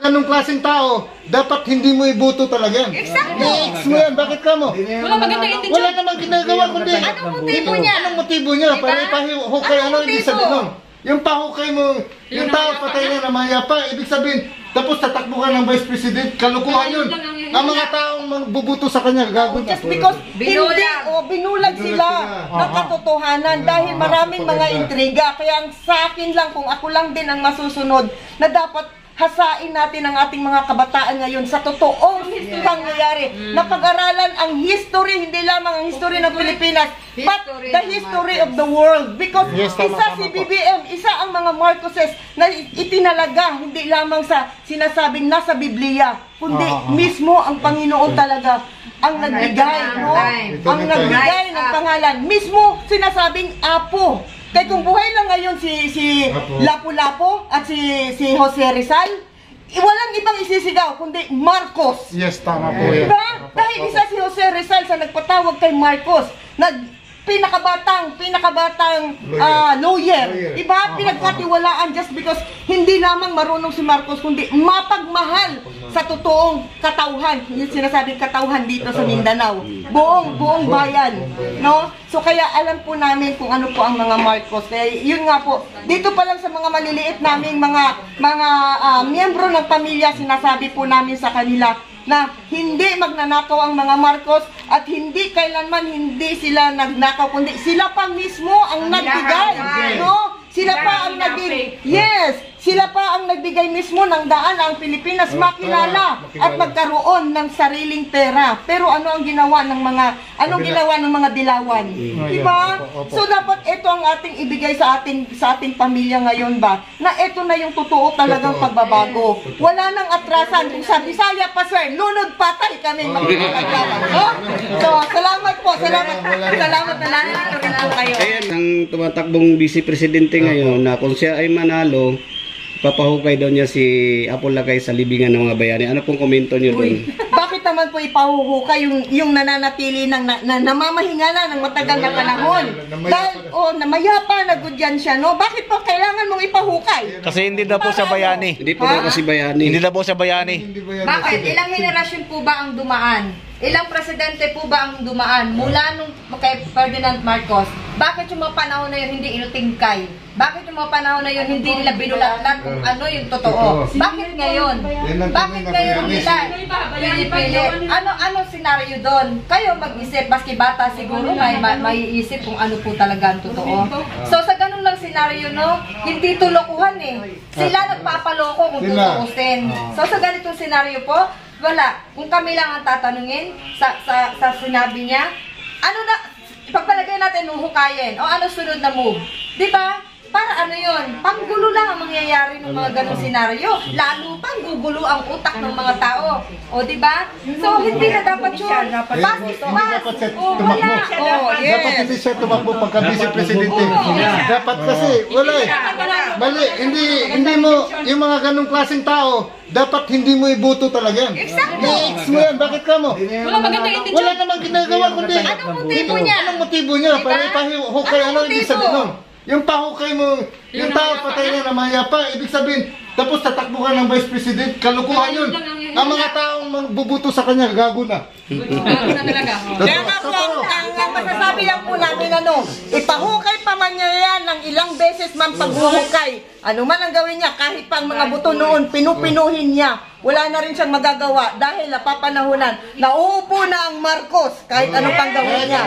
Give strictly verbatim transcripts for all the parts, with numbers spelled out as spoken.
Anong klaseng tao, dapat hindi mo iboto talaga. Exactly. I-ex mo yan, bakit ka mo? Wala magandang intensyon. Wala namang ginagawa kundi. Anong motibo niya? Anong motibo niya? Diba? Para ipahukay, ano ibig sabihin nun? Yung pahukay mo, yung tao patay na namaya pa, ibig sabihin, tapos tatakbo ka ng Vice President, kalukuhan yun. Ang mga taong bubuto sa kanya, gagawin. Just because hindi, o binulag sila ng katotohanan dahil maraming mga intriga. Kaya ang sa akin lang, kung ako lang din ang masusunod, na dapat hasain natin ang ating mga kabataan ngayon sa totoong pangyayari. Mm. Napag-aralan ang history, hindi lamang ang history ng Pilipinas, but the history of the world. Because yes, tama, isa tama, si B B M, isa ang mga Marcoses na itinalaga, hindi lamang sa sinasabing nasa Biblia, kundi uh, uh, mismo ang Panginoon talaga ang nagbigay, no? Ang nagbigay ng pangalan. Mismo sinasabing Apo. Kaya kung buhay lang ngayon si si Lapu-Lapu at si si Jose Rizal, walang ibang isisigaw kundi Marcos. Yes, tama po yan. Diba? Dahil isa si Jose Rizal sa nagpatawag kay Marcos, nag pinakabatang, pinakabatang uh, lawyer. lawyer. Diba? Pinagkatiwalaan just because hindi lamang marunong si Marcos, kundi mapagmahal sa totoong katauhan. Yung sinasabing katauhan dito sa Mindanao. Buong, buong bayan. No? So kaya alam po namin kung ano po ang mga Marcos. Kaya yun nga po, dito pa lang sa mga maliliit naming mga, mga uh, miyembro ng pamilya, sinasabi po namin sa kanila, na hindi magnanakaw ang mga Marcos at hindi kailanman hindi sila nagnakaw kundi sila pa mismo ang nagbigay, no? Sila pa ang naging, yes, sila pa ang nagbigay mismo ng daan ang Pilipinas makilala at magkaroon ng sariling pera. Pero ano ang ginawa ng mga, anong ginawa ng mga dilawan? Diba? So dapat ito ang ating ibigay sa ating sa ating pamilya ngayon ba? Na ito na yung totoo talagang pagbabago. Wala nang atrasan. Kung sa Bisaya pa sir, lunod patay kami magkakagawa. No? So salamat po, salamat. Salamat na nandito rin po kayo. Ayan ang tumatakbong Vice Presidente ngayon na kung siya ay manalo, papahukay daw niya si Apo Lakay sa libingan ng mga bayani. Ano pong komento niyo doon? Bakit naman po ipahuhukay yung, yung nananatili ng na, na, namamahinga na ng matagal na panahon? Dahil, oh, namayapa, nagudyan siya, no? Bakit po kailangan mong ipahukay? Kasi hindi daw po siya bayani. Hindi po daw kasi bayani. Hindi daw po siya bayani. Bakit? Ilang henerasyon po ba ang dumaan? Ilang presidente po ba ang dumaan mula nung kay Ferdinand Marcos? Bakit yung mga panahon na yun hindi inutingkay? Bakit yung mga panahon na yun hindi nila binulatlan kung ano yung totoo? Bakit ngayon? Bakit ngayon nila pinipili? Ano ano senaryo doon? Kayo mag-isip, baski bata siguro may may isip kung ano po talaga ang totoo. So sa ganun lang senaryo, no, hindi to lokohan eh. Sila nagpapaloko kung tutuusin. So sa ganitong senaryo po, wala. Kung kami lang ang tatanungin sa sa, sa sinabi niya, ano na ipagpalagay natin huhukayin o ano sunod na move? 'Di ba? Para ano yun? Panggulo lang ang mangyayari ng mga ganong senaryo. Lalo pang gugulo ang utak ng mga tao. O, di ba? So, hindi na dapat yun. Pasis, pas. O, wala. O, yes. Dapat hindi siya tumakbo pagka-Vice Presidente. Dapat kasi, wala eh. Mali, hindi, hindi mo, yung mga ganong klaseng tao, dapat hindi mo iboto talaga. Exactly. I-ex mo yan, bakit ka mo? Wala magandang intensyon. Wala namang ginagawa kundi. Anong motibo niya? Anong motibo niya? Para ipahukay, ano ibig sabihin nun? Yung pahukay mo, yung tao patay na namaya pa, ibig sabihin, tapos tatakbo ka ng Vice President, kalukuhan yun. Ang mga taong bubuto sa kanya, gago na. Gago na talaga. Kaya nga po, ang, ang masasabi lang po namin ano, ipahukay pa man niya yan ng ilang beses man paghuhukay. Ano man ang gawin niya, kahit pang mga buto noon, pinupinuhin niya. Wala na rin siyang magagawa dahil napapanahunan. Nauupo na ang Marcos kahit ano pang gawin niya.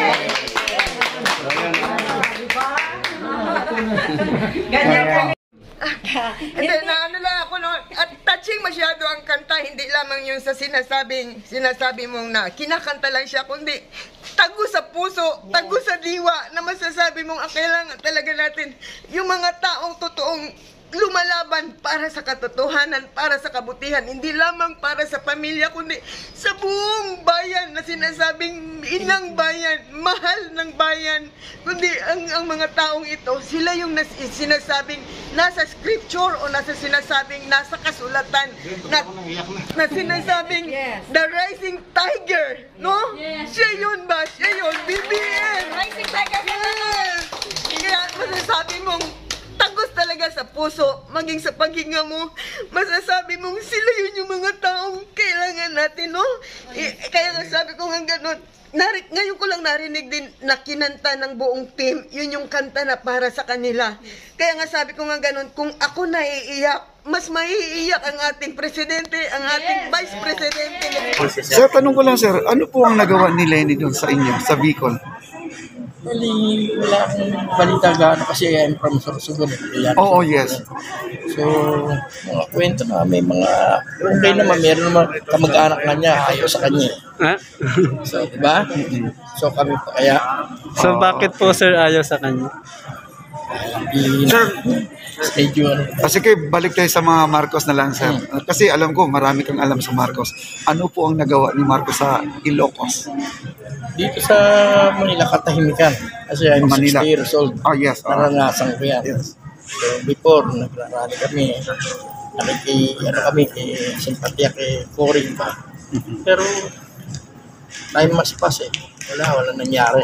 Ganyan kami. Hindi, na ano lang ako, no? At touching masyado ang kanta, hindi lamang yung sa sinasabing, sinasabi mong na kinakanta lang siya, kundi tago sa puso, tago sa diwa, na masasabi mong ang kailangan talaga natin yung mga taong totoong lumalaban para sa katotohanan, para sa kabutihan, hindi lamang para sa pamilya, kundi sa buong bayan na sinasabing inang bayan, mahal ng bayan, kundi ang, ang mga taong ito, sila yung nas, sinasabing nasa scripture o nasa sinasabing nasa kasulatan na, na sinasabing the rising tiger, no? Siya yun ba? Siya yun, B B M! Rising tiger! Yes! Kaya masasabi mong tagos talaga talaga sa puso, maging sa paghinga mo, masasabi mong sila yun yung mga taong kailangan natin, no? Eh, kaya nga sabi ko nga ganun, Nari, ngayon ko lang narinig din na kinanta ng buong team, yun yung kanta na para sa kanila. Kaya nga sabi ko nga ganun, kung ako naiiyak, mas maiiyak ang ating presidente, ang ating vice presidente. Sir, tanong ko lang sir, ano po ang nagawa ni Lenny doon sa inyo, sa Bicol? Actually, wala akong balita gaano kasi I'm from Sorsogon. Oo, oh, yes. So, mga kwento na, may mga, okay naman, meron naman kamag-anak na niya, ayaw sa kanya. Ha? So, di ba? So, kami pa kaya, So bakit po sir ayaw sa kanya? Sir, schedule. kasi kayo, balik tayo sa mga Marcos na lang, sir. Kasi alam ko, marami kang alam sa Marcos. Ano po ang nagawa ni Marcos sa Ilocos? Dito sa Manila, katahimikan. Kasi I'm Manila. sixty years old. Oh, yes. Oh. Naranasan ko yan. Yes. So, before, nagrarally kami, nakiki, ano kami, kay simpatya kay Coring pa. Pero, time mas pass eh. Wala, wala nangyari.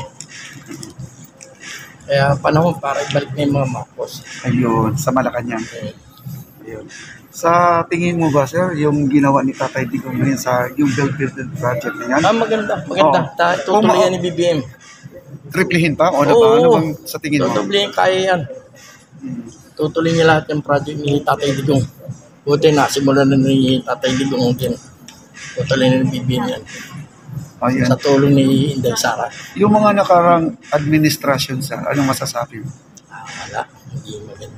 Kaya panahon para ibalik na yung mga Marcos. Ayun, sa Malacanang. Eh, Ayun. Sa tingin mo ba, sir, yung ginawa ni Tatay Digong ngayon sa yung Build Build Build project na yan? Ah, maganda, maganda. Oo. Ta- tutuloy yan ni B B M. Triplihin pa? O ano ba? Ano bang sa tingin mo? Tutuloy kaya yan. Tutuloy niya lahat yung project ni Tatay Digong. Buti na, simulan na ni Tatay Digong din. Tutuloy na ni B B M yan. Ayun. Sa tulong ni Inday Sara. Yung mga nakarang administrasyon, sir, anong masasabi mo? Ah, wala. Hindi maganda.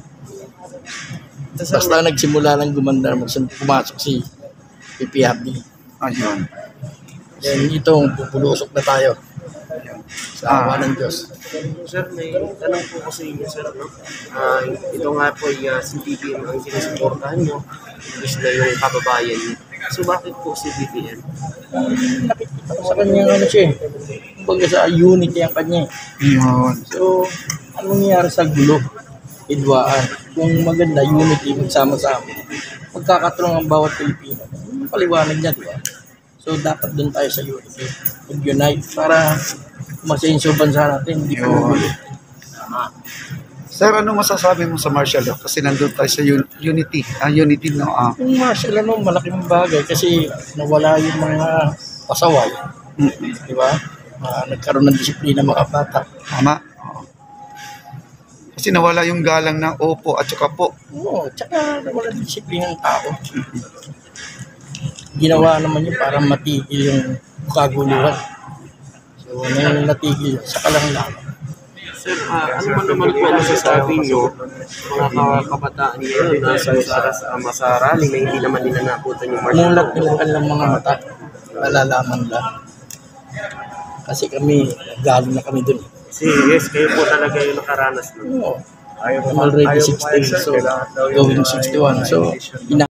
Basta nagsimula lang gumanda, magsim- pumasok si P P R D. Ayun. Then itong pupulusok na tayo sa Ah. awa ng Diyos. Sir, may tanong po ko sa inyo, sir. No? Ah, ito nga po ay uh, si B B M ang sinusuportahan nyo. Imbis na yung kababayan nyo. So bakit po si B B M? Nakikita ko sa kanya ano siya eh. Kumbaga sa unity ang kanya eh. Ayun. So, anong nangyari sa gulo? Idwaan. Kung maganda, unity, magsama-sama. Magkakatulong ang bawat Pilipino. Paliwanag niya, di ba? So, dapat doon tayo sa unity. Mag-unite para masenso bansa natin. Hindi po gulo. Sir, ano masasabi mo sa martial law? Kasi nandun tayo sa un- unity. Ah, unity, no? Ah. Yung martial ano, malaking bagay kasi nawala yung mga pasaway. Di ba? Uh, nagkaroon ng disiplina mga bata. Tama? Oo. Kasi nawala yung galang ng opo at saka po. Oo, tsaka nawala ng disiplina ng tao. Ginawa naman yun para matigil yung kaguluhan. So, nang natigil, sa kalang lang. Sir, ah, ano man naman po ang masasabi nyo, mga ka- kabataan ngayon na sa, sa, sa, sa rally na hindi naman nila nakutan yung martial Mulat law? nila kanilang mga mata. Malalaman lang. Kasi kami, galing na kami dun. Kasi yes, kayo po talaga yung nakaranas nun. Oo. I'm already sixty, so going sixty-one. So, ina